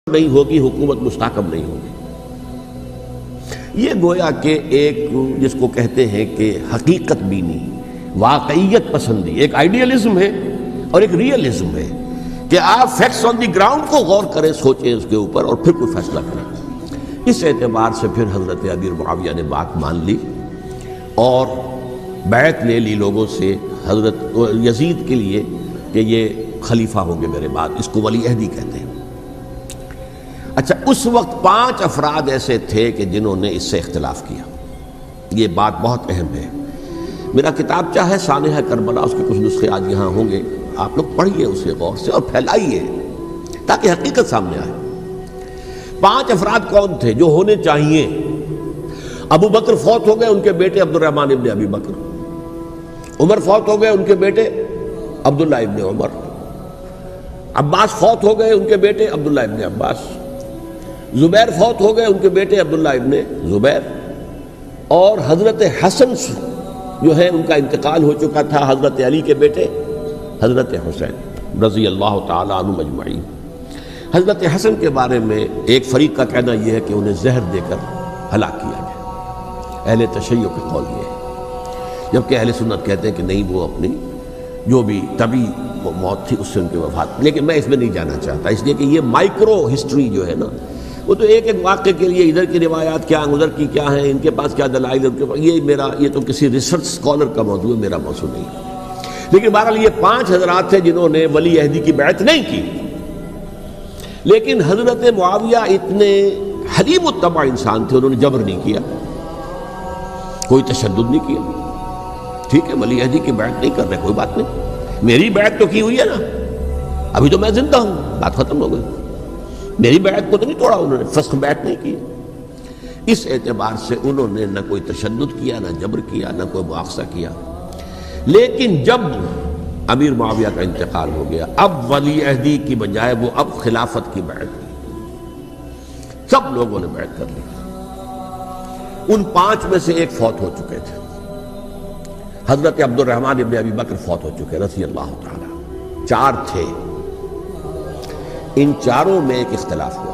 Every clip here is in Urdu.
نہیں ہوگی، حکومت مستحکم نہیں ہوگی۔ یہ گویا کہ ایک جس کو کہتے ہیں کہ حقیقت بینی، واقعیت پسندی، ایک آئیڈیالزم ہے اور ایک ریئلزم ہے کہ آپ فیکٹس آن دی گراؤنڈ کو غور کریں، سوچیں اس کے اوپر اور پھر کوئی فیصلہ کریں۔ اس اعتبار سے پھر حضرت امیر معاویہ نے بات مان لی اور بیعت لے لی لوگوں سے حضرت یزید کے لیے کہ یہ خلیفہ ہوں گے میرے بعد، اس کو ولی عہدی کہتے ہیں۔ اچھا، اس وقت 5 افراد ایسے تھے کہ جنہوں نے اس سے اختلاف کیا۔ یہ بات بہت اہم ہے۔ میرا کتابچہ ہے سانحہ کربلا، اس کے کچھ نسخے آج یہاں ہوں گے، آپ لوگ پڑھیے اسے غور سے اور پھیلائیے تاکہ حقیقت سامنے آئے۔ 5 افراد کون تھے جو ہونے چاہیے؟ ابو بکر فوت ہو گئے، ان کے بیٹے عبد الرحمن ابن ابی بکر۔ عمر فوت ہو گئے، ان کے بیٹے عبداللہ ابن عمر۔ عباس فوت ہو گئے، ان کے بیٹے عبداللہ ابن عباس۔ زبیر فوت ہو گئے، ان کے بیٹے عبداللہ ابن زبیر۔ اور حضرت حسن جو ہے ان کا انتقال ہو چکا تھا، حضرت علی کے بیٹے حضرت حسین رضی اللہ تعالی عنہ مجمعین۔ حضرت حسن کے بارے میں ایک فریق کا کہنا یہ ہے کہ انہیں زہر دے کر ہلاک کیا گیا، اہل تشیع کے قول یہ ہے، جبکہ اہل سنت کہتے ہیں کہ نہیں، وہ اپنی جو بھی طبی موت تھی اس سے ان کی وفات۔ لیکن میں اس میں نہیں جانا چاہتا، اس لیے کہ یہ مائکرو ہسٹری جو ہے نا، وہ تو ایک ایک واقعے کے لیے ادھر کی روایات کیا، ادھر کی کیا ہیں، ان کے پاس کیا دلائل، ان کے پاس یہ تو کسی ریسرچ اسکالر کا موضوع ہے، میرا موضوع نہیں۔ لیکن بہرحال یہ 5 حضرات تھے جنہوں نے ولی عہدی کی بیعت نہیں کی، لیکن حضرت معاویہ اتنے حلیم الطبع انسان تھے، انہوں نے جبر نہیں کیا، کوئی تشدد نہیں کیا۔ ٹھیک ہے، ولی عہدی کی بیعت نہیں کر رہے، کوئی بات نہیں، میری بیعت تو کی ہوئی ہے نا، ابھی تو میں زندہ ہوں، بات ختم ہو گئی، میری بیعت کو تو نہیں توڑا انہوں نے، فسخ بیعت نہیں کی۔ اس اعتبار سے انہوں نے نہ کوئی تشدد کیا، نہ جبر کیا، نہ کوئی مواخذہ کیا۔ لیکن جب امیر معاویہ کا انتقال ہو گیا، اب ولی عہدی کی بجائے وہ اب خلافت کی بیعت کی، سب لوگوں نے بیعت کر لی۔ ان 5 میں سے ایک فوت ہو چکے تھے، حضرت عبد الرحمن ابن ابی بکر فوت ہو چکے رضی اللہ تعالی۔ 4 تھے، ان 4 میں ایک اختلاف ہوا۔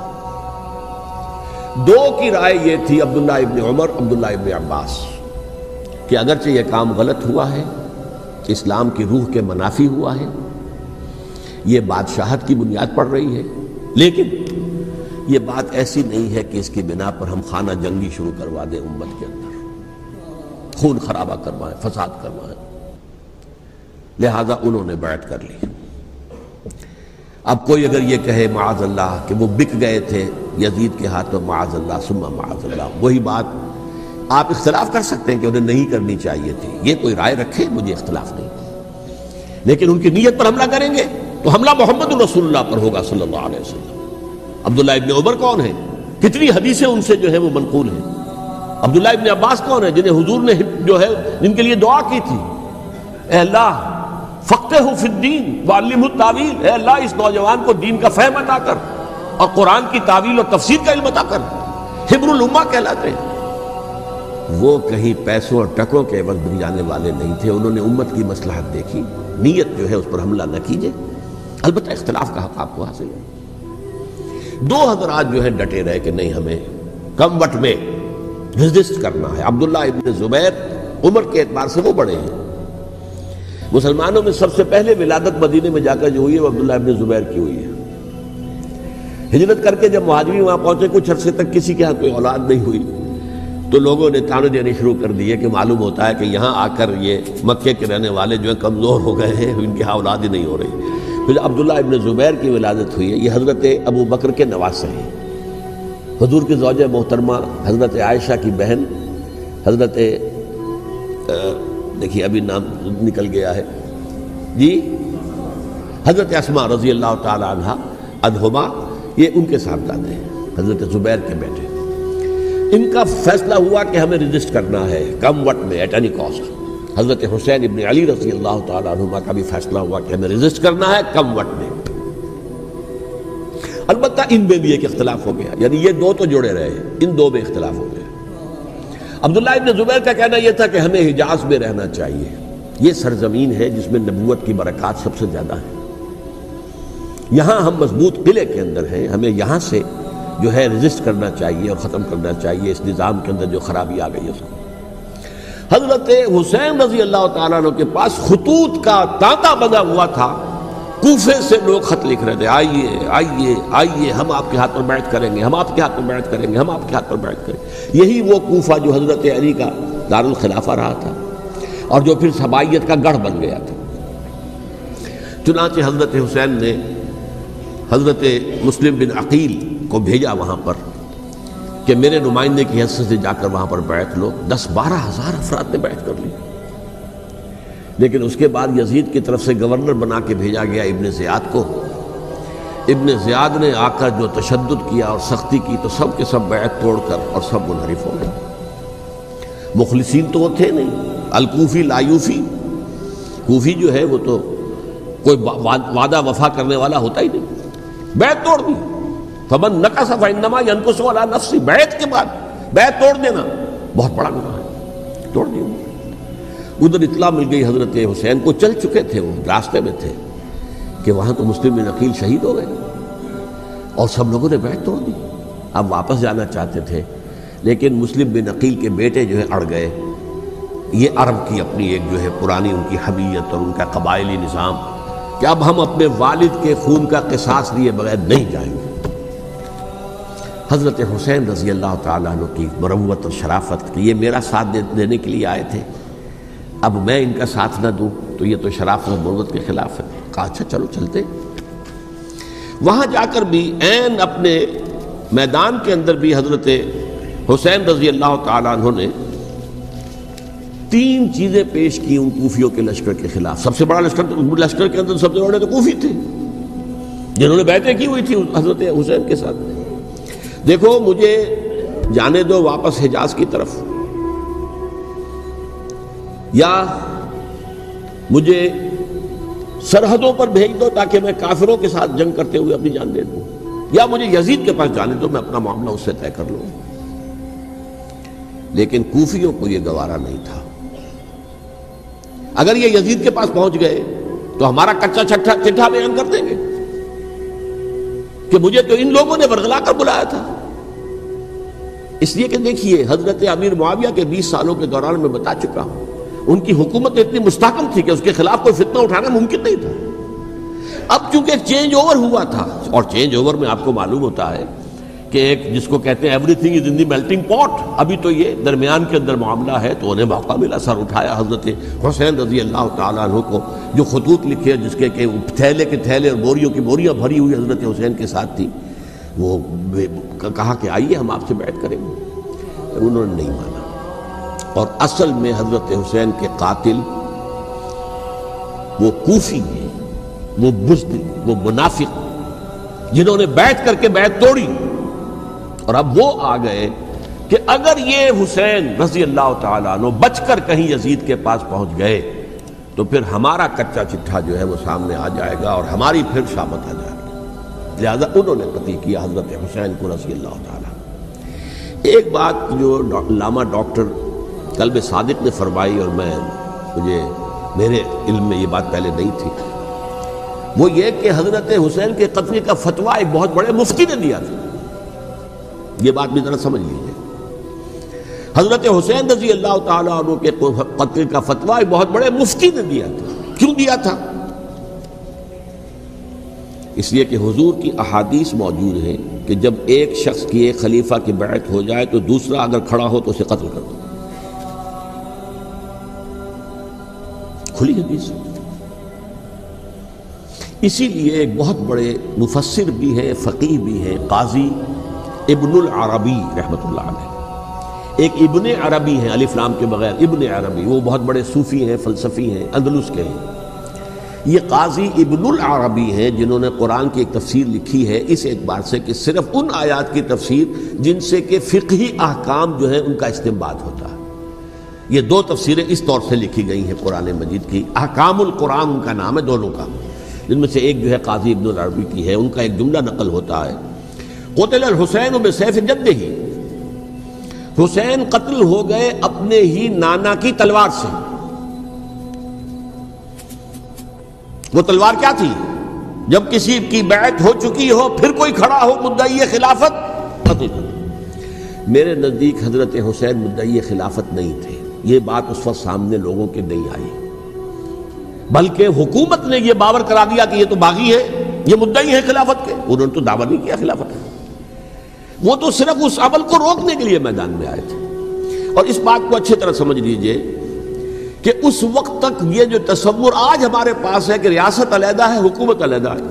2 کی رائے یہ تھی، عبداللہ ابن عمر، عبداللہ ابن عباس، کہ اگرچہ یہ کام غلط ہوا ہے، اسلام کی روح کے منافی ہوا ہے، یہ بادشاہت کی بنیاد پڑ رہی ہے، لیکن یہ بات ایسی نہیں ہے کہ اس کی بنا پر ہم خانہ جنگی شروع کروا دیں، امت کے اندر خون خرابہ کروائیں، فساد کروائیں۔ لہذا انہوں نے بیعت کر لی۔ اب کوئی اگر یہ کہے معاذ اللہ کہ وہ بک گئے تھے یزید کے ہاتھوں، معاذ اللہ ثم معاذ اللہ، وہی بات آپ اختلاف کر سکتے ہیں کہ انہیں نہیں کرنی چاہیے تھی، یہ کوئی رائے رکھے، مجھے اختلاف نہیں، لیکن ان کی نیت پر حملہ کریں گے تو حملہ محمد رسول اللہ پر ہوگا صلی اللہ علیہ وسلم۔ عبداللہ ابن عمر کون ہیں؟ کتنی حدیثیں ان سے جو ہے وہ منقول ہیں۔ عبداللہ ابن عباس کون ہیں؟ جنہیں حضور نے جو ہے جن کے لیے دعا کی تھی، اے اللہ فقہہ فی الدین وعلمہ التاویل، اے اللہ اس نوجوان کو دین کا فہم عطا کر اور قرآن کی تعویل اور تفسیر کا علم عطا کر، حبر الامہ کہلاتے ہیں۔ وہ کہیں پیسوں اور ٹکوں کے عوض بن جانے والے نہیں تھے، انہوں نے امت کی مصلحت دیکھی، نیت جو ہے اس پر حملہ نہ کیجئے، البتہ اختلاف کا حق آپ کو حاصل ہے۔ 2 حضرات جو ہے ڈٹے رہے کہ نہیں، ہمیں کم وٹ میں ریزسٹ کرنا ہے۔ عبداللہ ابن زبیر عمر کے اعتبار سے وہ بڑے ہیں، مسلمانوں میں سب سے پہلے ولادت مدینے میں جا کر جو ہوئی ہے وہ عبداللہ ابن زبیر کی ہوئی ہے۔ ہجرت کر کے جب مہاجرین وہاں پہنچے، کچھ عرصے تک کسی کے ہاں کوئی اولاد نہیں ہوئی، تو لوگوں نے تانے دینے شروع کر دیے کہ معلوم ہوتا ہے کہ یہاں آ کر یہ مکے کے رہنے والے جو ہیں کمزور ہو گئے ہیں، ان کی ہاں اولاد ہی نہیں ہو رہی۔ پھر عبداللہ ابن زبیر کی ولادت ہوئی ہے، یہ حضرت ابو بکر کے نواسے ہیں، حضور کی زوجہ محترمہ حضرت عائشہ کی بہن، حضرت دیکھیے ابھی نام نکل گیا ہے جی، حضرت اسماء رضی اللہ تعالی عنہا عنہما، یہ ان کے صاحبزادے ہیں، حضرت زبیر کے بیٹے۔ ان کا فیصلہ ہوا کہ ہمیں ریزسٹ کرنا ہے کم وقت میں، ایٹ اینی کاسٹ۔ حضرت حسین ابن علی رضی اللہ تعالی عنہما کا بھی فیصلہ ہوا کہ ہمیں ریزسٹ کرنا ہے کم وقت میں۔ البتہ ان میں بھی ایک اختلاف ہو گیا، یعنی یہ 2 تو جڑے رہے، ان 2 میں اختلاف ہو گیا۔ عبداللہ ابن زبیر کا کہنا یہ تھا کہ ہمیں حجاز میں رہنا چاہیے، یہ سرزمین ہے جس میں نبوت کی برکات سب سے زیادہ ہیں، یہاں ہم مضبوط قلعے کے اندر ہیں، ہمیں یہاں سے جو ہے رجسٹ کرنا چاہیے اور ختم کرنا چاہیے اس نظام کے اندر جو خرابی آ گئی ہے اس کو۔ حضرت حسین رضی اللہ تعالیٰ عنہ کے پاس خطوط کا تانتا بنا ہوا تھا، کوفے سے لوگ خط لکھ رہے تھے، آئیے آئیے آئیے، ہم آپ کے ہاتھ پر بیعت کریں گے، ہم آپ کے ہاتھ پر بیعت کریں گے، ہم آپ کے ہاتھ پر بیعت کریں گے۔ یہی وہ کوفہ جو حضرت علی کا دارالخلافہ رہا تھا اور جو پھر سبائیت کا گڑھ بن گیا تھا۔ چنانچہ حضرت حسین نے حضرت مسلم بن عقیل کو بھیجا وہاں پر کہ میرے نمائندے کی حیثیت سے جا کر وہاں پر بیعت لو۔ 10-12 ہزار افراد نے بیعت کر لی، لیکن اس کے بعد یزید کی طرف سے گورنر بنا کے بھیجا گیا ابن زیاد کو۔ ابن زیاد نے آ کر جو تشدد کیا اور سختی کی تو سب کے سب بیعت توڑ کر اور سب منحرف ہو گئے۔ مخلصین تو وہ تھے نہیں، الکوفی لایوفی، کوفی جو ہے وہ تو کوئی وعدہ وفا کرنے والا ہوتا ہی نہیں، بیعت توڑ دی۔ فمن نقص فانما ينقص على نفسه، بیعت کے بعد بیعت توڑ دینا بہت بڑا گناہ ہے، توڑ دی۔ ادھر اطلاع مل گئی حضرت حسین کو، چل چکے تھے وہ، راستے میں تھے کہ وہاں تو مسلم بن عقیل شہید ہو گئے اور سب لوگوں نے بیعت توڑ دی۔ اب واپس جانا چاہتے تھے لیکن مسلم بن عقیل کے بیٹے جو ہے اڑ گئے۔ یہ عرب کی اپنی ایک جو ہے پرانی ان کی حمیت اور ان کا قبائلی نظام کہ اب ہم اپنے والد کے خون کا قصاص لیے بغیر نہیں جائیں گے۔ حضرت حسین رضی اللہ تعالیٰ عنہ کی مروت اور شرافت کہ یہ میرا ساتھ دینے کے لیے آئے تھے، اب میں ان کا ساتھ نہ دوں تو یہ تو شرافت اور مروت کے خلاف ہے۔ کہا اچھا چلو چلتے۔ وہاں جا کر بھی عین اپنے میدان کے اندر بھی حضرت حسین رضی اللہ تعالیٰ عنہ نے 3 چیزیں پیش کی ان کوفیوں کے لشکر کے خلاف۔ سب سے بڑا لشکر کے اندر سب سے بڑے تو کوفی تھے جنہوں نے بیعتیں کی ہوئی تھی حضرت حسین کے ساتھ۔ دیکھو مجھے جانے دو واپس حجاز کی طرف، یا مجھے سرحدوں پر بھیج دو تاکہ میں کافروں کے ساتھ جنگ کرتے ہوئے اپنی جان دے دوں، یا مجھے یزید کے پاس جانے دو، میں اپنا معاملہ اس سے طے کر لوں۔ لیکن کوفیوں کو یہ گوارا نہیں تھا۔ اگر یہ یزید کے پاس پہنچ گئے تو ہمارا کچا چٹھا بیان کر دیں گے کہ مجھے تو ان لوگوں نے برگلا کر بلایا تھا۔ اس لیے کہ دیکھیے حضرت امیر معاویہ کے 20 سالوں کے دوران میں بتا چکا ہوں ان کی حکومت اتنی مستحکم تھی کہ اس کے خلاف کوئی فتنہ اٹھانا ممکن نہیں تھا۔ اب چونکہ ایک چینج اوور ہوا تھا، اور چینج اوور میں آپ کو معلوم ہوتا ہے کہ ایک جس کو کہتے ہیں everything is in the melting pot, ابھی تو یہ درمیان کے اندر معاملہ ہے، تو انہیں موقع ملا، سر اٹھایا حضرت حسین رضی اللہ تعالیٰ عنہ کو، جو خطوط لکھے جس کے کہ تھیلے کے تھیلے اور بوریوں کی بوریاں بھری ہوئی حضرت حسین کے ساتھ تھی، وہ کہا کہ آئیے ہم آپ سے بیعت کریں گے۔ انہوں نے نہیں مانا، اور اصل میں حضرت حسین کے قاتل وہ کوفی ہیں، وہ بزدل، وہ منافق جنہوں نے بیعت کر کے بیعت توڑی، اور اب وہ آ گئے کہ اگر یہ حسین رضی اللہ تعالیٰ عنہ بچ کر کہیں یزید کے پاس پہنچ گئے تو پھر ہمارا کچا چٹھا جو ہے وہ سامنے آ جائے گا اور ہماری پھر شامت آ جائے گی۔ لہذا انہوں نے قتل کیا حضرت حسین کو رضی اللہ تعالیٰ۔ ایک بات جو علامہ ڈاکٹر قلب صادق نے فرمائی، اور مجھے میرے علم میں یہ بات پہلے نہیں تھی، وہ یہ کہ حضرت حسین کے قتل کا فتویٰ ایک بہت بڑے مفتی نے دیا تھا۔ یہ بات بھی ذرا سمجھ لیجیے، حضرت حسین رضی اللہ تعالیٰ عنہ کے قتل کا فتویٰ ایک بہت بڑے مفتی نے دیا تھا۔ کیوں دیا تھا؟ اس لیے کہ حضور کی احادیث موجود ہیں کہ جب ایک شخص کی ایک خلیفہ کی بیعت ہو جائے تو دوسرا اگر کھڑا ہو تو اسے قتل کر دو، کھلی حدیث۔ اسی لیے ایک بہت بڑے مفسر بھی ہیں، فقیہ بھی ہیں، قاضی ابن العربی رحمۃ اللہ علیہ، ایک ابن عربی ہیں الف لام کے بغیر، ابن عربی، وہ بہت بڑے صوفی ہیں، فلسفی ہیں، اندلس کے ہیں۔ یہ قاضی ابن العربی ہیں جنہوں نے قرآن کی ایک تفسیر لکھی ہے اس اعتبار سے کہ صرف ان آیات کی تفسیر جن سے کہ فقہی احکام جو ہیں ان کا استنباط ہوتا ہے۔ یہ 2 تفسیریں اس طور سے لکھی گئی ہیں قرآن مجید کی، احکام القرآن ان کا نام ہے دونوں کا، جن میں سے ایک جو ہے قاضی ابن العربی کی ہے۔ ان کا ایک جملہ نقل ہوتا ہے، قتل الحسین بسیف جدہ، حسین قتل ہو گئے اپنے ہی نانا کی تلوار سے۔ وہ تلوار کیا تھی؟ جب کسی کی بیعت ہو چکی ہو پھر کوئی کھڑا ہو مدعی خلافت، قتل کر دو۔ میرے نزدیک حضرت حسین مدعی خلافت نہیں تھے، یہ بات اس وقت سامنے لوگوں کے نہیں آئی، بلکہ حکومت نے یہ باور کرا دیا کہ یہ تو باغی ہے، یہ مدعی ہے خلافت کے۔ انہوں نے تو دعویٰ نہیں کیا خلافت کا، وہ تو صرف اس عمل کو روکنے کے لیے میدان میں آئے تھے۔ اور اس بات کو اچھی طرح سمجھ لیجئے کہ اس وقت تک یہ جو تصور آج ہمارے پاس ہے کہ ریاست علیحدہ ہے، حکومت علیحدہ ہے،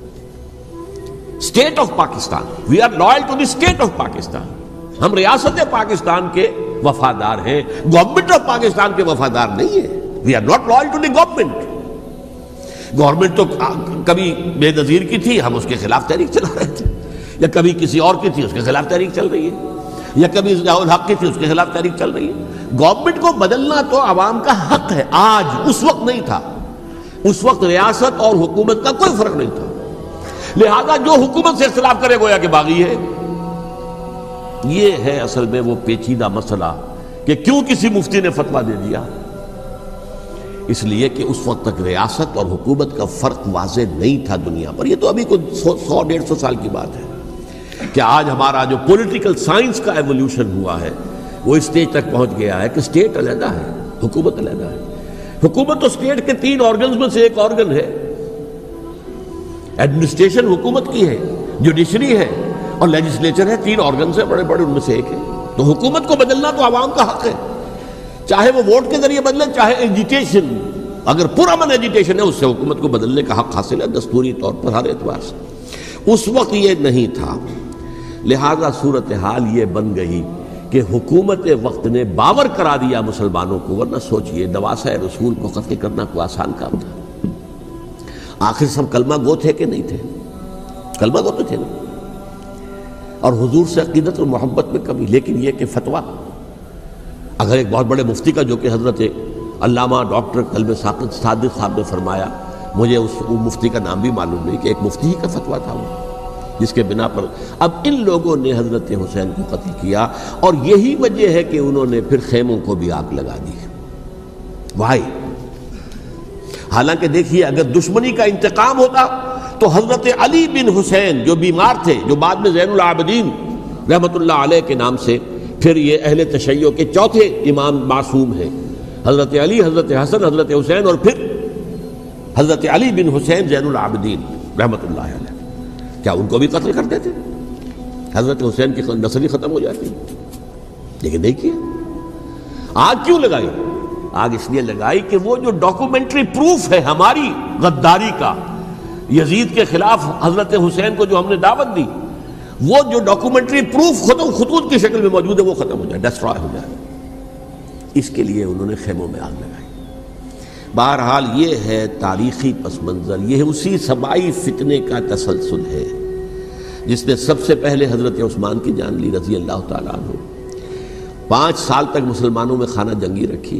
state of Pakistan, we are loyal to the state of Pakistan, ہم ریاست پاکستان کے وفادار ہیں، گورنمنٹ آف پاکستان کے وفادار نہیں ہے، we are not loyal to the government. Government تو کبھی بے نظیر کی تھی، ہم اس کے خلاف تحریک چلا رہے تھے، یا کبھی کسی اور کی تھی اس کے خلاف تحریک چل رہی ہے، یا کبھی ضیاء الحق کی تھی اس کے خلاف تحریک چل رہی ہے۔ گورنمنٹ کو بدلنا تو عوام کا حق ہے، آج، اس وقت نہیں تھا۔ اس وقت ریاست اور حکومت کا کوئی فرق نہیں تھا، لہذا جو حکومت سے اختلاف کرے گویا کہ باغی ہے۔ یہ ہے اصل میں وہ پیچیدہ مسئلہ کہ کیوں کسی مفتی نے فتویٰ دے دیا، اس لیے کہ اس وقت تک ریاست اور حکومت کا فرق واضح نہیں تھا دنیا پر۔ یہ تو ابھی کوئی 100-150 سال کی بات ہے کہ آج ہمارا جو پولیٹیکل سائنس کا ایولیوشن ہوا ہے وہ اسٹیج تک پہنچ گیا ہے کہ اسٹیٹ علیحدہ ہے، حکومت علیحدہ ہے۔ حکومت تو اسٹیٹ کے 3 آرگنز میں سے ایک آرگن ہے، ایڈمنسٹریشن حکومت کی ہے، جوڈیشری ہے اور لیجسلیچر ہے، 3 آرگنز ہیں بڑے بڑے، ان میں سے ایک ہے۔ تو حکومت کو بدلنا تو عوام کا حق ہے، چاہے وہ ووٹ کے ذریعے بدلے، چاہے ایجیٹیشن، اگر پرامن ایجیٹیشن ہے اس سے حکومت کو بدلنے کا حق حاصل ہے دستوری طور پر ہر اعتبار سے۔ اس وقت یہ نہیں تھا، لہذا صورتحال یہ بن گئی کہ حکومت وقت نے باور کرا دیا مسلمانوں کو، ورنہ سوچئے نواسہ رسول کو قتل کرنا کوئی آسان کام تھا؟ آخر سب کلمہ گو تھے کہ نہیں تھے؟ کلمہ گو تو تھے نا، اور حضور سے عقیدت اور محبت میں کمی، لیکن یہ کہ فتویٰ اگر ایک بہت بڑے مفتی کا، جو کہ حضرت علامہ ڈاکٹر قلب صادق صاحب نے فرمایا، مجھے اس مفتی کا نام بھی معلوم نہیں، کہ ایک مفتی ہی کا فتویٰ تھا وہ، جس کے بنا پر اب ان لوگوں نے حضرت حسین کو قتل کیا، اور یہی وجہ ہے کہ انہوں نے پھر خیموں کو بھی آگ لگا دی۔ وائی؟ حالانکہ دیکھیے اگر دشمنی کا انتقام ہوتا تو حضرت علی بن حسین جو بیمار تھے، جو بعد میں زین العابدین رحمت اللہ علیہ کے نام سے پھر یہ اہل تشیع کے چوتھے امام معصوم ہیں، حضرت علی، حضرت حسن، حضرت حسین، اور پھر حضرت علی بن حسین زین العابدین رحمت اللہ علیہ، کیا ان کو بھی قتل کرتے تھے؟ حضرت حسین کی نسل ختم ہو جاتی، لیکن نہیں کیا۔ آگ کیوں لگائی؟ آگ اس لیے لگائی کہ وہ جو ڈاکومنٹری پروف ہے ہماری غداری کا یزید کے خلاف حضرت حسین کو جو ہم نے دعوت دی، وہ جو ڈاکومنٹری پروف خطوط کی شکل میں موجود ہے وہ ختم ہو جائے، ڈسٹرائے ہو جائے۔ اس کے لیے انہوں نے خیموں میں آگ لگائی۔ بہرحال یہ ہے تاریخی پس منظر، یہ اسی سبائی فتنے کا تسلسل ہے جس نے سب سے پہلے حضرت عثمان کی جان لی رضی اللہ تعالیٰ عنہ۔ 5 سال تک مسلمانوں میں خانہ جنگی رکھی،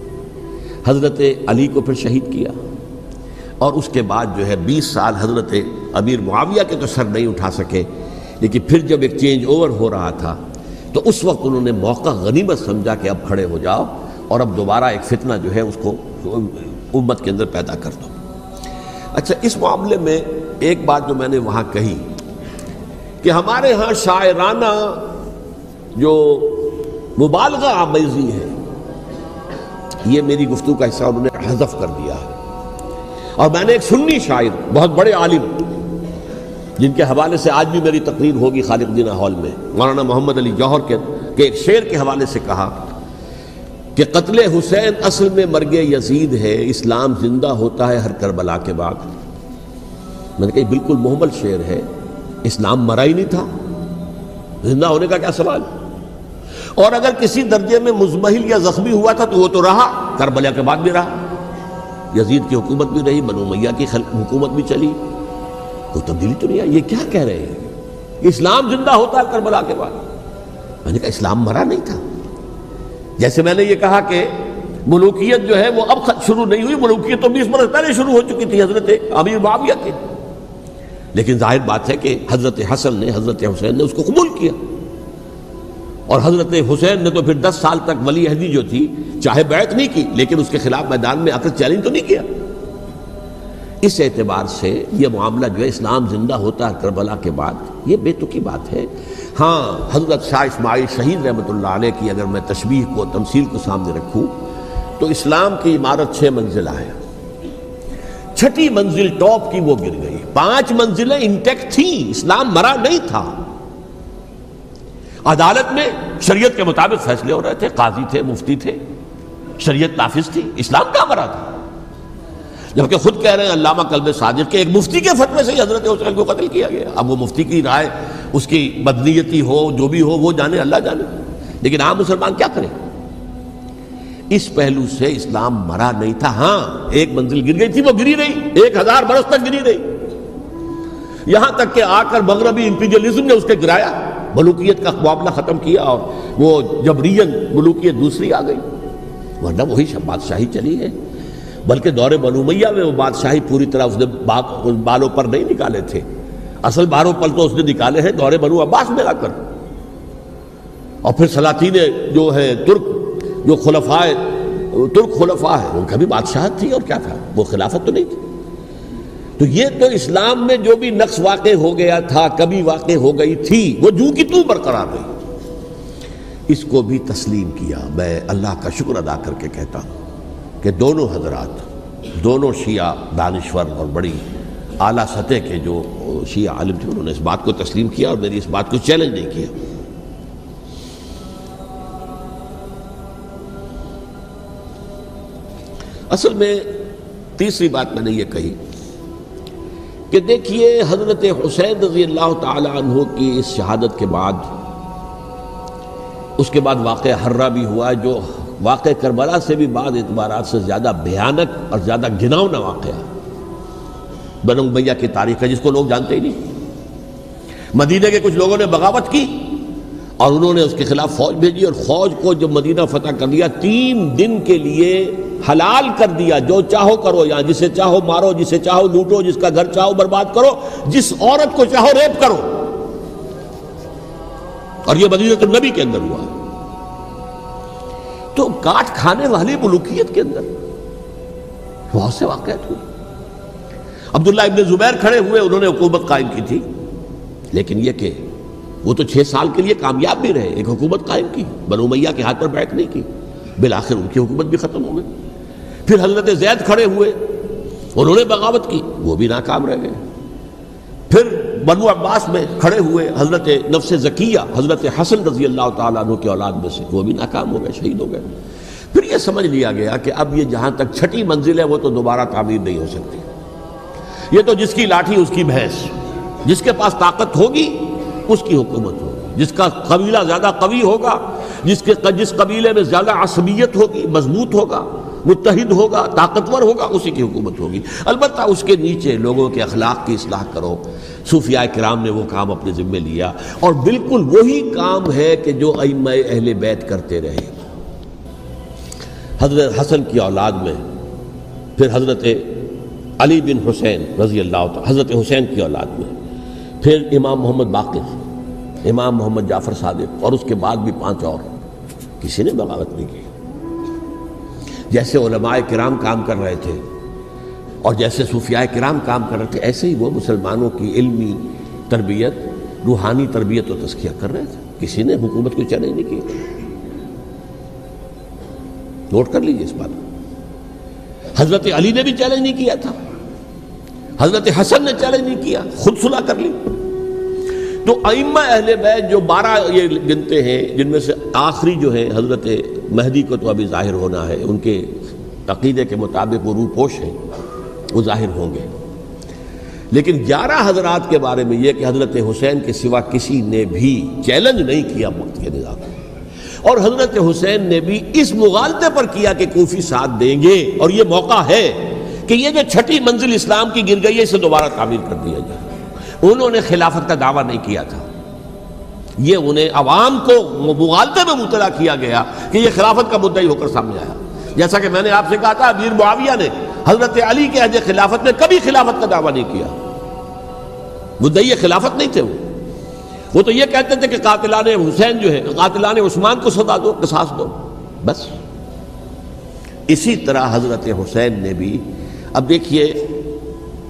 حضرت علی کو پھر شہید کیا، اور اس کے بعد جو ہے 20 سال حضرت امیر معاویہ کے تو سر نہیں اٹھا سکے، لیکن پھر جب ایک چینج اوور ہو رہا تھا تو اس وقت انہوں نے موقع غنیمت سمجھا کہ اب کھڑے ہو جاؤ اور اب دوبارہ ایک فتنہ جو ہے اس کو امت کے اندر پیدا کر دو۔ اچھا، اس معاملے میں ایک بات جو میں نے وہاں کہی کہ ہمارے ہاں شاعرانہ جو مبالغہ آمیزی ہے، یہ میری گفتگو کا حصہ انہوں نے حذف کر دیا ہے، اور میں نے ایک سنی شاعر، بہت بڑے عالم، جن کے حوالے سے آج بھی میری تقریر ہوگی خالق جناح ہال میں، مولانا محمد علی جوہر کے ایک شعر کے حوالے سے کہا کہ قتل حسین اصل میں مرگ یزید ہے، اسلام زندہ ہوتا ہے ہر کربلا کے بعد۔ میں نے کہا بالکل محمل شعر ہے، اسلام مرا ہی نہیں تھا، زندہ ہونے کا کیا سوال؟ اور اگر کسی درجے میں مزمحل یا زخمی ہوا تھا تو وہ تو رہا، کربلا کے بعد بھی رہا، یزید کی حکومت بھی رہی، بنو امیہ کی حکومت بھی چلی، کوئی تبدیلی تو نہیں آئی۔ یہ کیا کہہ رہے ہیں؟ اسلام زندہ ہوتا ہے کربلا کے بعد؟ میں نے کہا اسلام مرا نہیں تھا۔ جیسے میں نے یہ کہا کہ ملوکیت جو ہے وہ اب شروع نہیں ہوئی، ملوکیت تو 20 برس پہلے شروع ہو چکی تھی حضرت امیر معاویہ کے، لیکن ظاہر بات ہے کہ حضرت حسن نے، حضرت حسین نے اس کو قبول کیا، اور حضرت حسین نے تو پھر 10 سال تک ولی عہدی جو تھی چاہے بیعت نہیں کی لیکن اس کے خلاف میدان میں آ کر چیلنج تو نہیں کیا۔ اس اعتبار سے یہ معاملہ جو ہے اسلام زندہ ہوتا ہے کربلا کے بعد، یہ بے تکی بات ہے۔ ہاں حضرت شاہ اسماعیل شہید رحمۃ اللہ علیہ کی اگر میں تشبیہ کو تمثیل کو سامنے رکھوں تو اسلام کی عمارت 6 منزلہ ہے، 6ٹھی منزل ٹاپ کی وہ گر گئی، 5 منزلیں انٹیکٹ تھیں، اسلام مرا نہیں تھا۔ عدالت میں شریعت کے مطابق فیصلے ہو رہے تھے، قاضی تھے، مفتی تھے، شریعت نافذ تھی، اسلام کہاں مرا تھا؟ جبکہ خود کہہ رہے ہیں علامہ کلب صادق کے ایک مفتی کے فتوے سے حضرت حسین کو قتل کیا گیا۔ اب وہ مفتی کی رائے، اس کی بدنیتی ہو جو بھی ہو وہ جانے، اللہ جانے، لیکن عام مسلمان کیا کریں؟ اس پہلو سے اسلام مرا نہیں تھا۔ ہاں ایک منزل گر گئی تھی، وہ گری رہی، 1000 برس تک گری رہی، یہاں تک کہ آ کر مغربی امپیریلزم نے اس کے گرایا، ملوکیت کا معاملہ ختم کیا اور وہ جبرین ملوکیت دوسری آ گئی، ورنہ وہی بادشاہی چلی ہے۔ بلکہ دور بنو امیہ میں وہ بادشاہی پوری طرح اس نے بالوں پر نہیں نکالے تھے، اصل بالوں پر تو اس نے نکالے ہیں دور بنو عباس میں آ کر، اور پھر سلاطین جو ہے ترک، جو ترک خلفاء ہے، ان کا بھی بادشاہت تھی، اور کیا تھا، وہ خلافت تو نہیں تھی۔ تو یہ تو اسلام میں جو بھی نقص واقع ہو گیا تھا، کبھی واقع ہو گئی تھی، وہ جو کی تو برقرار رہی، اس کو بھی تسلیم کیا۔ میں اللہ کا شکر ادا کر کے کہتا ہوں کہ دونوں حضرات، دونوں شیعہ دانشور اور بڑی اعلیٰ سطح کے جو شیعہ عالم تھے، انہوں نے اس بات کو تسلیم کیا اور میری اس بات کو چیلنج نہیں کیا۔ اصل میں تیسری بات میں نے یہ کہی کہ دیکھیے حضرت حسین رضی اللہ تعالی عنہ کی اس شہادت کے بعد، اس کے بعد واقعہ حرہ بھی ہوا، جو واقع کربلا سے بھی بعض اعتبارات سے زیادہ بھیانک اور زیادہ گھناؤنا واقعہ بنو امیہ کی تاریخ ہے، جس کو لوگ جانتے ہی نہیں۔ مدینہ کے کچھ لوگوں نے بغاوت کی اور انہوں نے اس کے خلاف فوج بھیجی، اور فوج کو جب مدینہ فتح کر لیا، 3 دن کے لیے حلال کر دیا، جو چاہو کرو، یہاں جسے چاہو مارو، جسے چاہو لوٹو، جس کا گھر چاہو برباد کرو، جس عورت کو چاہو ریپ کرو۔ اور یہ مدینہ النبی کے اندر ہوا، تو کاٹ کھانے والی ملوکیت کے اندر بہت سے واقعات ہوئے۔ عبداللہ ابن زبیر کھڑے ہوئے، انہوں نے حکومت قائم کی تھی، لیکن یہ کہ وہ تو 6 سال کے لیے کامیاب بھی رہے، ایک حکومت قائم کی، بنو امیہ کے ہاتھ پر بیعت نہیں کی، بالآخر ان کی حکومت بھی ختم ہو گئی۔ پھر حضرت زید کھڑے ہوئے، انہوں نے بغاوت کی، وہ بھی ناکام رہ گئے۔ پھر بنو عباس میں کھڑے ہوئے حضرت نفس زکیہ، حضرت حسن رضی اللہ تعالیٰ عنہ کے اولاد میں سے، وہ بھی ناکام ہو گئے، شہید ہو گئے۔ پھر یہ سمجھ لیا گیا کہ اب یہ جہاں تک 6ٹھی منزل ہے وہ تو دوبارہ تعمیر نہیں ہو سکتی، یہ تو جس کی لاٹھی اس کی بھینس، جس کے پاس طاقت ہوگی اس کی حکومت ہوگی، جس کا قبیلہ زیادہ قوی ہوگا، جس قبیلے میں زیادہ عصبیت ہوگی، مضبوط ہوگا، متحد ہوگا، طاقتور ہوگا، اسی کی حکومت ہوگی۔ البتہ اس کے نیچے لوگوں کے اخلاق کی اصلاح کرو۔ صوفیاء کرام نے وہ کام اپنے ذمے لیا، اور بالکل وہی کام ہے کہ جو ائمہ اہل بیت کرتے رہے۔ حضرت حسن کی اولاد میں پھر حضرت علی بن حسین رضی اللہ تعالی، حضرت حسین کی اولاد میں پھر امام محمد باقر، امام محمد جعفر صادق، اور اس کے بعد بھی 5 اور، کسی نے بغاوت نہیں کی۔ جیسے علماء کرام کام کر رہے تھے اور جیسے صوفیاء کرام کام کر رہے تھے، ایسے ہی وہ مسلمانوں کی علمی تربیت، روحانی تربیت و تزکیہ کر رہے تھے، کسی نے حکومت کو چیلنج نہیں کیا۔ نوٹ کر لیجیے اس بات کو۔ حضرت علی نے بھی چیلنج نہیں کیا تھا، حضرت حسن نے چیلنج نہیں کیا، خود صلح کر لی۔ تو ائمہ اہل بیت جو 12 یہ گنتے ہیں، جن میں سے آخری جو ہے حضرت مہدی کو تو ابھی ظاہر ہونا ہے، ان کے عقیدے کے مطابق وہ روح پوش ہیں، وہ ظاہر ہوں گے، لیکن 11 حضرات کے بارے میں یہ کہ حضرت حسین کے سوا کسی نے بھی چیلنج نہیں کیا وقت کے نظام کو، اور حضرت حسین نے بھی اس مغالطے پر کیا کہ کوفی ساتھ دیں گے، اور یہ موقع ہے کہ یہ جو 6ٹھی منزل اسلام کی گر گئی ہے اسے دوبارہ تعمیر کر دیا جائے۔ انہوں نے خلافت کا دعویٰ نہیں کیا تھا، یہ انہیں عوام کو مغالطے میں مبتلا کیا گیا کہ یہ خلافت کا مدعی ہو کر سامنے آیا۔ جیسا کہ میں نے آپ سے کہا تھا، امیر معاویہ نے حضرت علی کے عہد خلافت میں کبھی خلافت کا دعویٰ نہیں کیا، مدعی خلافت نہیں تھے وہ تو یہ کہتے تھے کہ قاتلان حسین جو ہے، قاتلان عثمان کو سزا دو، قصاص دو، بس۔ اسی طرح حضرت حسین نے بھی، اب دیکھیے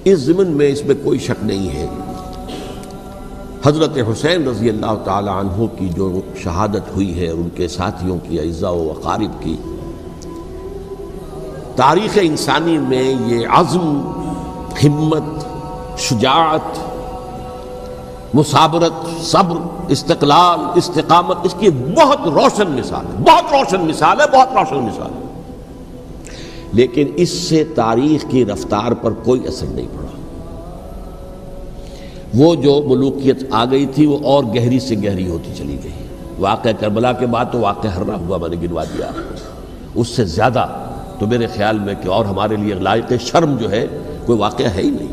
اس ضمن میں اس میں کوئی شک نہیں ہے، حضرت حسین رضی اللہ تعالی عنہ کی جو شہادت ہوئی ہے اور ان کے ساتھیوں کی، اعزاء و اقارب کی، تاریخ انسانی میں یہ عزم، ہمت، شجاعت، مثابرت، صبر، استقلال، استقامت، اس کی بہت روشن مثال ہے، بہت روشن مثال ہے، بہت روشن مثال ہے۔ لیکن اس سے تاریخ کی رفتار پر کوئی اثر نہیں پڑا۔ وہ جو ملوکیت آ گئی تھی وہ اور گہری سے گہری ہوتی چلی گئی۔ واقعہ کربلا کے بعد تو واقعہ ہررا ہوا میں نے گنوا دیا، اس سے زیادہ تو میرے خیال میں کہ اور ہمارے لیے لائق شرم جو ہے کوئی واقعہ ہے ہی نہیں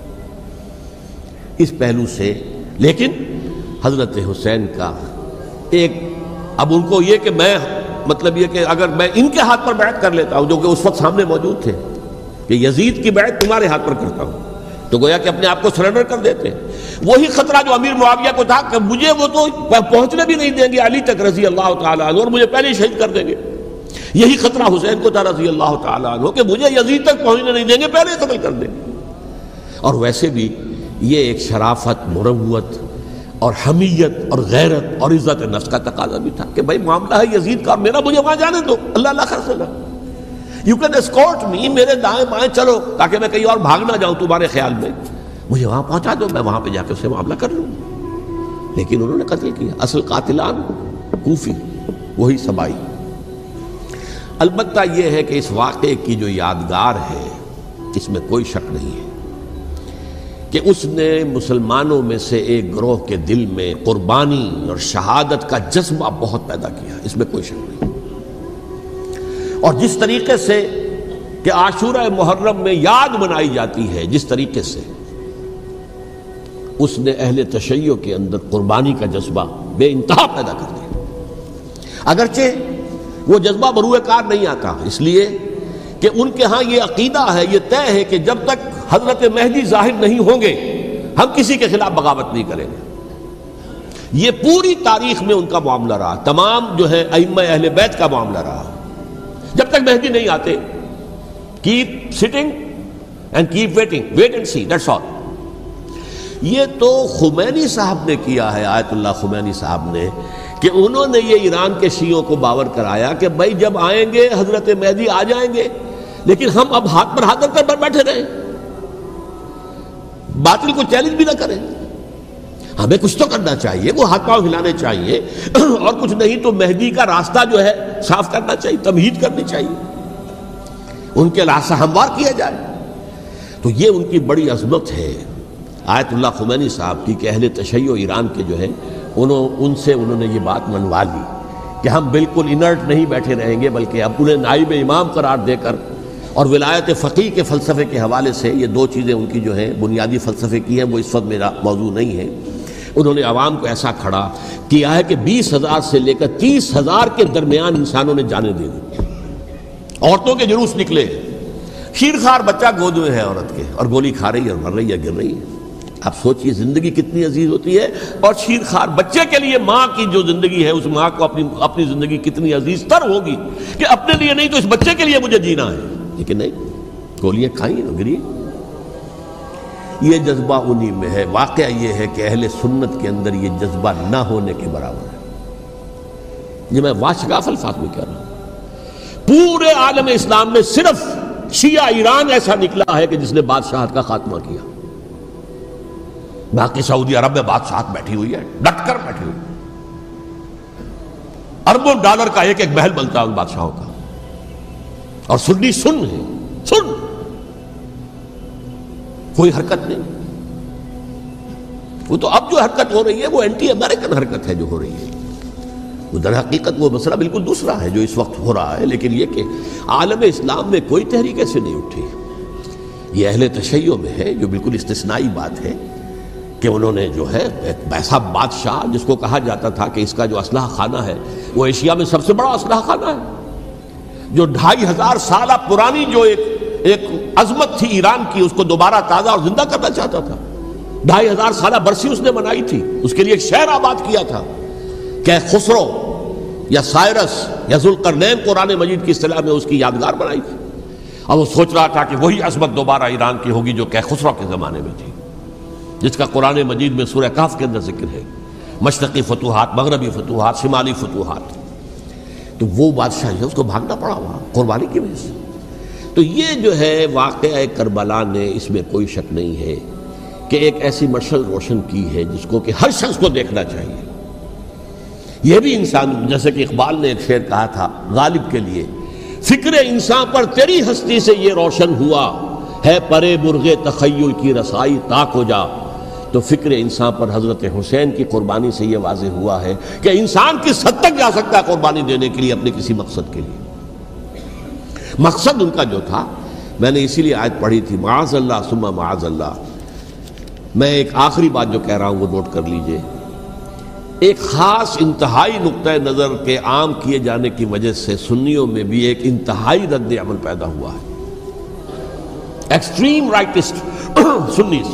اس پہلو سے۔ لیکن حضرت حسین کا ایک، اب ان کو یہ کہ میں مطلب یہ کہ اگر میں ان کے ہاتھ پر بیعت کر لیتا ہوں جو کہ اس وقت سامنے موجود تھے کہ یزید کی بیعت تمہارے ہاتھ پر کرتا ہوں، تو گویا کہ اپنے آپ کو سرنڈر کر دیتے ہیں۔ وہی خطرہ جو امیر معاویہ کو تھا کہ مجھے وہ تو پہنچنے بھی نہیں دیں گے علی تک رضی اللہ تعالیٰ عنہ، اور مجھے پہلے ہی شہید کر دیں گے۔ یہی خطرہ حسین کو تھا رضی اللہ تعالیٰ عنہ کہ مجھے یزید تک پہنچنے نہیں دیں گے، پہلے ہی قتل کر دیں گے۔ اور ویسے بھی یہ ایک شرافت، مروت اور حمیت اور غیرت اور عزت نفس کا تقاضا بھی تھا کہ بھائی معاملہ ہے یزید کا، میرا مجھے وہاں جانے دو، اللہ اللہ خرصلہ، یو کین اسکورٹ می، میرے دائیں بائیں چلو تاکہ میں کہیں اور بھاگ نہ جاؤں تمہارے خیال میں، مجھے وہاں پہنچا دو، میں وہاں پہ جا کے اس سے معاملہ کر لوں۔ لیکن انہوں نے قتل کیا، اصل قاتلان کوفی، وہی سبائی۔ البتہ یہ ہے کہ اس واقعے کی جو یادگار ہے اس میں کوئی شک نہیں ہے کہ اس نے مسلمانوں میں سے ایک گروہ کے دل میں قربانی اور شہادت کا جذبہ بہت پیدا کیا، اس میں کوئی شک نہیں۔ اور جس طریقے سے کہ عاشورہ محرم میں یاد منائی جاتی ہے، جس طریقے سے اس نے اہل تشیع کے اندر قربانی کا جذبہ بے انتہا پیدا کر دیا، اگرچہ وہ جذبہ بروئے کار نہیں آتا، اس لیے کہ ان کے ہاں یہ عقیدہ ہے، یہ طے ہے کہ جب تک حضرت مہدی ظاہر نہیں ہوں گے ہم کسی کے خلاف بغاوت نہیں کریں گے۔ یہ پوری تاریخ میں ان کا معاملہ رہا، تمام جو ہے ائمہ اہل بیت کا معاملہ رہا، جب تک مہدی نہیں آتے keep sitting and keep waiting, wait and see, that's all. یہ تو خمینی صاحب نے کیا ہے، آیت اللہ خمینی صاحب نے، کہ انہوں نے یہ ایران کے شیعوں کو باور کرایا کہ بھائی جب آئیں گے حضرت مہدی آ جائیں گے، لیکن ہم اب ہاتھ پر ہاتھ رکھ کر بیٹھے رہیں، باطل کو چیلنج بھی نہ کریں، ہمیں کچھ تو کرنا چاہیے، وہ ہاتھ پاؤں ہلانے چاہیے، اور کچھ نہیں تو مہدی کا راستہ جو ہے صاف کرنا چاہیے، تمہید کرنی چاہیے، ان کے راستہ ہموار کیا جائے۔ تو یہ ان کی بڑی عظمت ہے آیت اللہ خمینی صاحب کی کہ اہل تشیع ایران کے جو ہے ان سے انہوں نے یہ بات منوا لی کہ ہم بالکل انرٹ نہیں بیٹھے رہیں گے، بلکہ اب انہیں نائب امام قرار دے کر اور ولایت فقیہ کے فلسفے کے حوالے سے، یہ دو چیزیں ان کی جو ہیں بنیادی فلسفے کی ہیں، وہ اس وقت میرا موضوع نہیں ہے، انہوں نے عوام کو ایسا کھڑا کیا ہے کہ 20,000 سے لے کر 30,000 کے درمیان انسانوں نے جانیں دے دی، عورتوں کے جلوس نکلے، شیرخوار بچہ گود میں ہے عورت کے، اور گولی کھا رہی ہے اور مر رہی ہے، گر رہی ہے۔ آپ سوچئے زندگی کتنی عزیز ہوتی ہے، اور شیرخوار بچے کے لیے ماں کی جو زندگی ہے، اس ماں کو اپنی زندگی کتنی عزیز تر ہوگی کہ اپنے لیے نہیں تو اس بچے کے لیے مجھے جینا ہے، لیکن نہیں، گولیاں کھائیں اور گری۔ یہ جذبہ انہی میں ہے۔ واقعہ یہ ہے کہ اہل سنت کے اندر یہ جذبہ نہ ہونے کے برابر ہے۔ یہ میں واشگاف الفاظ میں کہہ رہا ہوں، پورے عالم اسلام میں صرف شیعہ ایران ایسا نکلا ہے کہ جس نے بادشاہت کا خاتمہ کیا، باقی سعودی عرب میں بادشاہت بیٹھی ہوئی ہے، ڈٹ کر بیٹھی ہوئی، اربوں ڈالر کا ایک ایک محل بنتا ہے ان بادشاہوں کا، اور سنی سن ہے، سن، کوئی حرکت نہیں۔ وہ تو اب جو حرکت ہو رہی ہے وہ اینٹی امریکن حرکت ہے جو ہو رہی ہے، وہ در حقیقت وہ مسئلہ بالکل دوسرا ہے جو اس وقت ہو رہا ہے، لیکن یہ کہ عالم اسلام میں کوئی تحریک ایسے نہیں اٹھی۔ یہ اہل تشیع میں ہے جو بالکل استثنائی بات ہے کہ انہوں نے جو ہے ایک ایسا بادشاہ جس کو کہا جاتا تھا کہ اس کا جو اسلحہ خانہ ہے وہ ایشیا میں سب سے بڑا اسلحہ خانہ ہے، جو 2500 سالہ پرانی جو ایک عظمت تھی ایران کی، اس کو دوبارہ تازہ اور زندہ کرنا چاہتا تھا۔ 2500 سالہ برسی اس نے منائی تھی، اس کے لیے ایک شہر آباد کیا تھا کہ خسرو یا سائرس یا ذوالقرنین قرآن مجید کی اصطلاح میں اس کی یادگار بنائی تھی۔ اور وہ سوچ رہا تھا کہ وہی عظمت دوبارہ ایران کی ہوگی جو کیخسرو کے زمانے میں تھی، جس کا قرآن مجید میں سورہ کہف کے اندر ذکر ہے، مشرقی فتوحات، مغربی فتوحات، شمالی فتوحات۔ تو وہ بادشاہ ہے، اس کو بھاگنا پڑا وہاں قربانی کی وجہ سے۔ تو یہ جو ہے واقعہ کربلا نے، اس میں کوئی شک نہیں ہے کہ ایک ایسی مشعل روشن کی ہے جس کو کہ ہر شخص کو دیکھنا چاہیے۔ یہ بھی انسان، جیسے کہ اقبال نے ایک شعر کہا تھا غالب کے لیے، فکر انسان پر تیری ہستی سے یہ روشن ہوا ہے، پرے مرغ تخیل کی رسائی تاک ہو جا۔ تو فکر انسان پر حضرت حسین کی قربانی سے یہ واضح ہوا ہے کہ انسان کس حد تک جا سکتا ہے قربانی دینے کے لیے اپنے کسی مقصد کے لیے۔ مقصد ان کا جو تھا، میں نے اسی لیے آیت پڑھی تھی، معاذ اللہ ثم معاذ اللہ۔ میں ایک آخری بات جو کہہ رہا ہوں وہ نوٹ کر لیجئے، ایک خاص انتہائی نقطۂ نظر کے عام کیے جانے کی وجہ سے سنیوں میں بھی ایک انتہائی رد عمل پیدا ہوا ہے، ایکسٹریم رائٹسٹ سنیز۔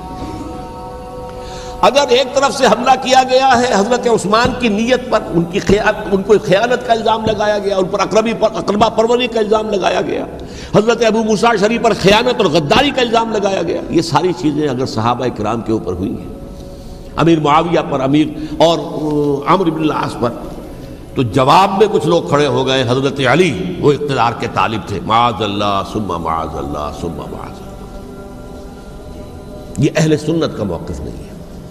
اگر ایک طرف سے حملہ کیا گیا ہے حضرت عثمان کی نیت پر، ان کو خیانت کا الزام لگایا گیا، ان پر اقربا پروری کا الزام لگایا گیا، حضرت ابو موسیٰ شریف پر خیانت اور غداری کا الزام لگایا گیا، یہ ساری چیزیں اگر صحابہ کرام کے اوپر ہوئی ہیں، امیر معاویہ پر، امیر اور عمرو بن العاص پر، تو جواب میں کچھ لوگ کھڑے ہو گئے، حضرت علی وہ اقتدار کے طالب تھے، معاذ اللہ ثم معاذ اللہ ثم معاذ اللہ۔ یہ اہل سنت کا موقف نہیں ہے۔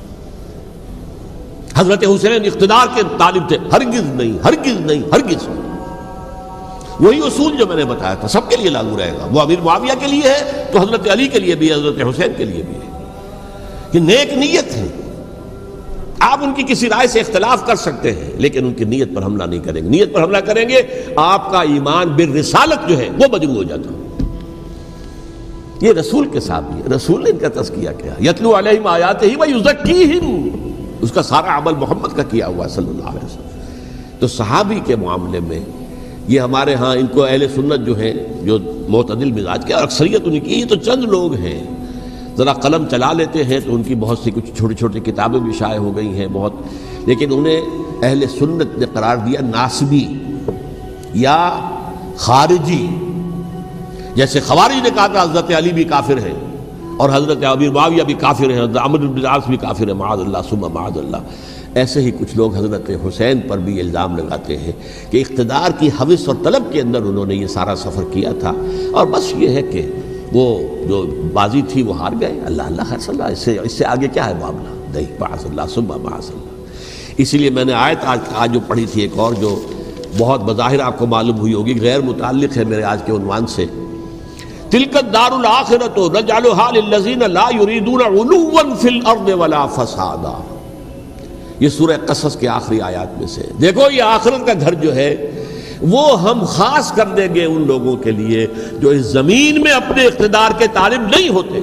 حضرت حسین اقتدار کے طالب تھے، ہرگز نہیں، ہرگز نہیں، ہرگز نہیں۔ وہی اصول جو میں نے بتایا تھا سب کے لیے لاگو رہے گا، وہ امیر معاویہ کے لیے ہے تو حضرت علی کے لیے بھی ہے، حضرت حسین کے لیے بھی ہے۔ یہ نیک نیت ہے، آپ ان کی کسی رائے سے اختلاف کر سکتے ہیں لیکن ان کی نیت پر حملہ نہیں کریں گے۔ نیت پر حملہ کریں گے آپ کا ایمان بالرسالت جو ہے وہ مجروح ہو جاتا ہے۔ یہ رسول کے ساتھ بھی ہے، رسول نے ان کا تزکیہ کیا، یتلو علیہم آیاتہ ویزکیہم، اس کا سارا عمل محمد کا کیا ہوا ہے صلی اللہ علیہ وسلم۔ تو صحابی کے معاملے میں یہ ہمارے ہاں ان کو اہل سنت جو ہیں، جو معتدل مزاج کے، اور اکثریت ان کی، یہ تو چند لوگ ہیں، ذرا قلم چلا لیتے ہیں تو ان کی بہت سی کچھ چھوٹی چھوٹی کتابیں بھی شائع ہو گئی ہیں بہت، لیکن انہیں اہل سنت نے قرار دیا ناسبی یا خارجی۔ جیسے خوارج نے کہا تھا حضرت علی بھی کافر ہیں اور حضرت امیر معاویہ بھی کافر ہیں، حضرت عمرو بن العاص بھی کافر ہیں، معاذ اللہ ثم معاذ اللہ۔ ایسے ہی کچھ لوگ حضرت حسین پر بھی الزام لگاتے ہیں کہ اقتدار کی ہوس اور طلب کے اندر انہوں نے یہ سارا سفر کیا تھا، اور بس یہ ہے کہ وہ جو بازی تھی وہ ہار گئے، اللہ اللہ خیر صلی اللہ، اس سے آگے کیا ہے معاملہ؟ نہیں، معاذ اللہ ثم معاذ اللہ۔ اسی لیے میں نے آیت آج جو پڑھی تھی ایک اور جو بہت بظاہر آپ کو معلوم ہوئی ہوگی، غیر متعلق ہے میرے آج کے عنوان سے، تلک الدار الآخرۃ نجعلھا للذین لا یریدون علوا فی الارض ولا فسادا۔ یہ سورہ قصص کے آخری آیات میں سے، دیکھو یہ آخرت کا گھر جو ہے وہ ہم خاص کر دیں گے ان لوگوں کے لیے جو اس زمین میں اپنے اقتدار کے طالب نہیں ہوتے۔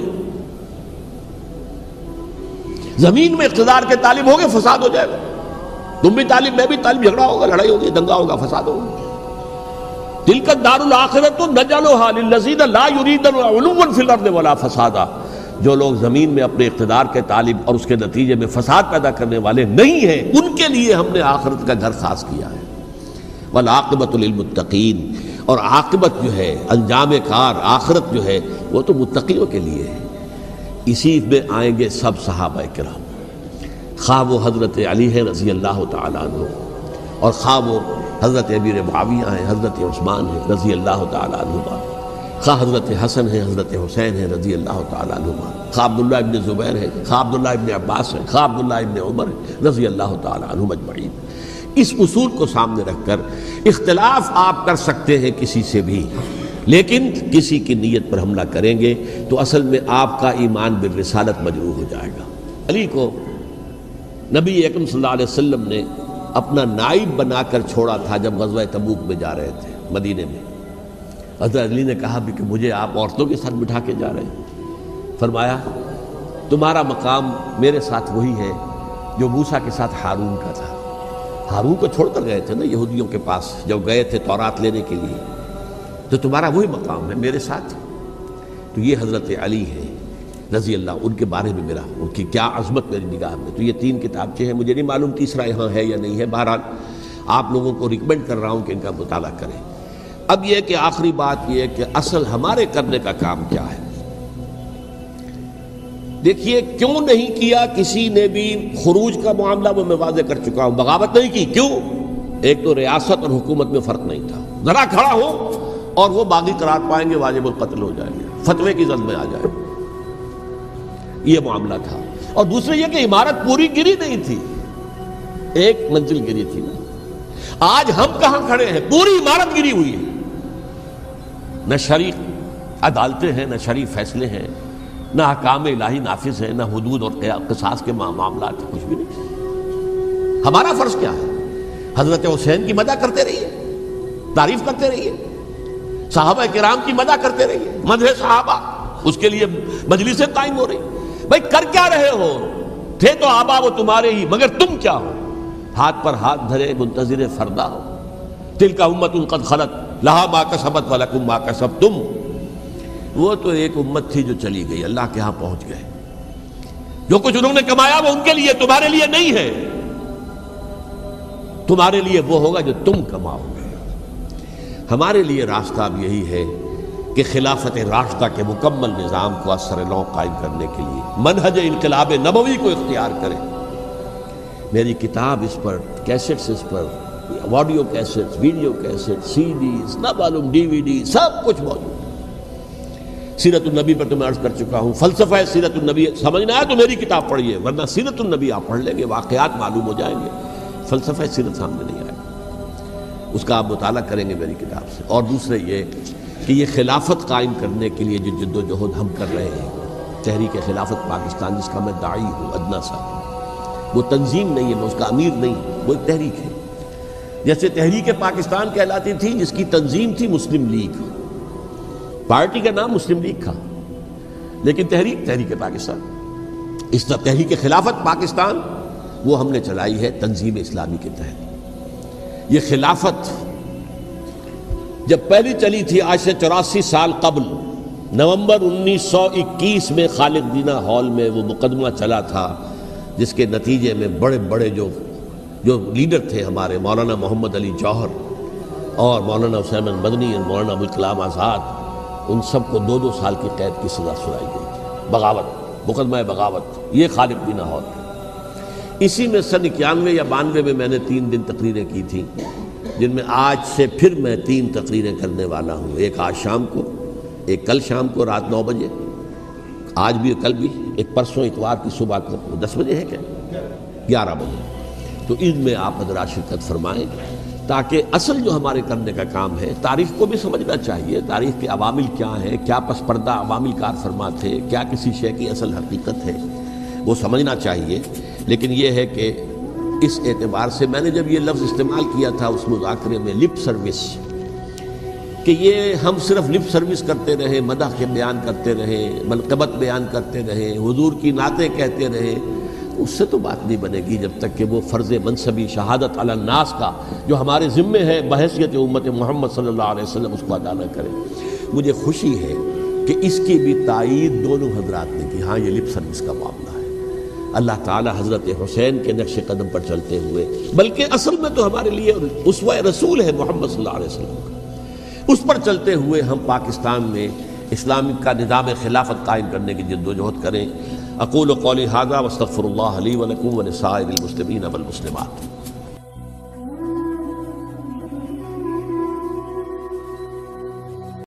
زمین میں اقتدار کے طالب ہوگے فساد ہو جائے گا، تم بھی طالب میں بھی طالب، جھگڑا ہوگا، لڑائی ہوگی، دنگا ہوگا، فساد ہوگا۔ تلک الدار الآخرۃ نجعلھا للذین لا یریدون علوا فی الارض ولا فسادا۔ جو لوگ زمین میں اپنے اقتدار کے طالب اور اس کے نتیجے میں فساد پیدا کرنے والے نہیں ہیں، ان کے لیے ہم نے آخرت کا گھر خاص کیا ہے۔ والعاقبۃ للمتقین، اور عاقبت جو ہے، انجام کار، آخرت جو ہے وہ تو متقیوں کے لیے ہے۔ اسی میں آئیں گے سب صحابہ کرام، خواہ وہ حضرت علی ہے رضی اللہ تعالیٰ عنہ، اور خواہ وہ حضرت امیر معاویہ ہیں، حضرت عثمان ہیں رضی اللہ تعالیٰ عنہ، خواہ حضرت حسن ہیں، حضرت حسین ہیں رضی اللہ تعالیٰ عنہ، خواہ عبداللہ ابن زبیر ہیں، خواہ عبداللہ ابن عباس ہیں، خواہ عبداللہ ابن عمر ہیں رضی اللہ تعالیٰ عنہم اجمعین۔ اس اصول کو سامنے رکھ کر اختلاف آپ کر سکتے ہیں کسی سے بھی، لیکن کسی کی نیت پر حملہ کریں گے تو اصل میں آپ کا ایمان بالرسالت مجروح ہو جائے گا۔ علی کو نبی اکرم صلی اللہ علیہ وسلم نے اپنا نائب بنا کر چھوڑا تھا جب غزوہ تبوک میں جا رہے تھے مدینے میں۔ حضرت علی نے کہا بھی کہ مجھے آپ عورتوں کے ساتھ بٹھا کے جا رہے ہیں، فرمایا تمہارا مقام میرے ساتھ وہی ہے جو موسیٰ کے ساتھ ہارون کا تھا۔ ہارون کو چھوڑ کر گئے تھے نا یہودیوں کے پاس جب گئے تھے تورات لینے کے لیے، تو تمہارا وہی مقام ہے میرے ساتھ۔ تو یہ حضرت علی ہے رضی اللہ، ان کے بارے میں میرا، ان کی کیا عظمت میری نگاہ میں۔ تو یہ 3 کتابچے ہیں، مجھے نہیں معلوم تیسرا یہاں ہے یا نہیں ہے، بہرحال آپ لوگوں کو ریکمینڈ کر رہا ہوں کہ ان کا مطالعہ کریں۔ اب یہ کہ آخری بات یہ کہ اصل ہمارے کرنے کا کام کیا ہے. دیکھیے کیوں نہیں کیا کسی نے بھی خروج کا معاملہ وہ میں واضح کر چکا ہوں. بغاوت نہیں کی. کیوں؟ ایک تو ریاست اور حکومت میں فرق نہیں تھا. ذرا کھڑا ہو اور وہ باغی قرار پائیں گے، واجب القتل ہو جائیں گے، فتوے کی زد میں آ جائے. یہ معاملہ تھا. اور دوسرے یہ کہ عمارت پوری گری نہیں تھی، ایک منزل گری تھی نا. آج ہم کہاں کھڑے ہیں؟ پوری عمارت گری ہوئی ہے. نہ شرعی عدالتیں ہیں، نہ شرعی فیصلے ہیں، نہ احکام الہی نافذ ہیں، نہ حدود اور قصاص کے معاملات، کچھ بھی نہیں. ہمارا فرض کیا ہے؟ حضرت حسین کی مدح کرتے رہیے، تعریف کرتے رہیے، صحابہ کرام کی مدح کرتے رہیے، مدح صحابہ، اس کے لیے مجلسیں قائم ہو رہی. بھائی کر کیا رہے ہو؟ تھے تو آبا وہ تمہارے ہی، مگر تم کیا ہو؟ ہاتھ پر ہاتھ دھرے منتظر فردا ہو. تلک امت قد خلت لہا ما کسبت ولکم ما کسبتم. وہ تو ایک امت تھی جو چلی گئی، اللہ کے ہاں پہنچ گئے. جو کچھ انہوں نے کمایا وہ ان کے لیے، تمہارے لیے نہیں ہے. تمہارے لیے وہ ہوگا جو تم کماؤ گے. ہمارے لیے راستہ اب یہی ہے کہ خلافت راشدہ کے مکمل نظام کو اثر نو قائم کرنے کے لیے منہج انقلاب نبوی کو اختیار کریں. میری کتاب اس پر، کیسٹس اس پر، audio cassettes, video cassettes, CDs, نہ معلوم ڈی وی ڈی، سب کچھ موجود. سیرت النبی پر تو میں عرض کر چکا ہوں. فلسفہ سیرت النبی سمجھنا ہے تو میری کتاب پڑھیے، ورنہ سیرت النبی آپ پڑھ لیں گے، واقعات معلوم ہو جائیں گے، فلسفہ سیرت سامنے نہیں آئے. اس کا آپ مطالعہ کریں گے میری کتاب سے. اور دوسرے یہ کہ یہ خلافت قائم کرنے کے لیے جو جد و جہد ہم کر رہے ہیں، تحریک خلافت پاکستان جس کا میں داعی ہوں ادنا سا، وہ تنظیم نہیں ہے، میں اس کا امیر نہیں ہوں، وہ ایک تحریک ہے. جیسے تحریک پاکستان کہلاتی تھی جس کی تنظیم تھی مسلم لیگ، پارٹی کا نام مسلم لیگ تھا، لیکن تحریک پاکستان. اس طرح تحریک خلافت پاکستان وہ ہم نے چلائی ہے تنظیم اسلامی کے تحت. یہ خلافت جب پہلی چلی تھی آج سے 84 سال قبل، نومبر 1921 میں خالد دینہ ہال میں وہ مقدمہ چلا تھا، جس کے نتیجے میں بڑے بڑے جو لیڈر تھے ہمارے، مولانا محمد علی جوہر اور مولانا حسین مدنی اور مولانا ابوالکلام آزاد، ان سب کو 2 سال کی قید کی سزا سنائی گئی تھی. بغاوت، مقدمہ بغاوت، یہ خالد دینہ ہال. اسی میں سن 91 یا 92 میں میں نے 3 دن تقریریں کی تھیں، جن میں آج سے پھر میں 3 تقریریں کرنے والا ہوں. ایک آج شام کو، ایک کل شام کو رات 9 بجے، آج بھی کل بھی، ایک پرسوں اتوار کی صبح کو 10 بجے ہے کیا 11 بجے. تو ان میں آپ حضرات شرکت فرمائیں، تاکہ اصل جو ہمارے کرنے کا کام ہے، تاریخ کو بھی سمجھنا چاہیے. تاریخ کے عوامل کیا ہیں، کیا پس پردہ عوامل کار فرما تھے، کیا کسی شے کی اصل حقیقت ہے، وہ سمجھنا چاہیے. لیکن یہ ہے کہ اس اعتبار سے میں نے جب یہ لفظ استعمال کیا تھا اس مذاکرے میں، لپ سروس، کہ یہ ہم صرف لپ سروس کرتے رہے، مدح کے بیان کرتے رہے، منقبت بیان کرتے رہے، حضور کی نعتیں کہتے رہے، اس سے تو بات نہیں بنے گی جب تک کہ وہ فرض منصبی شہادت علی الناس کا جو ہمارے ذمے ہے بحیثیت امت محمد صلی اللہ علیہ وسلم اس کو ادا نہ کریں. مجھے خوشی ہے کہ اس کی بھی تائید دونوں حضرات نے کی. ہاں یہ لپ سروس کا معاملہ ہے. اللہ تعالی حضرت حسین کے نقش قدم پر چلتے ہوئے، بلکہ اصل میں تو ہمارے لیے اسوہ رسول ہے محمد صلی اللہ علیہ وسلم کا، اس پر چلتے ہوئے ہم پاکستان میں اسلام کا نظام خلافت قائم کرنے کی جد و جہد کریں. اقول قولی ھذا واستغفر اللہ لی ولکم ولسائر المسلمین والمسلمات.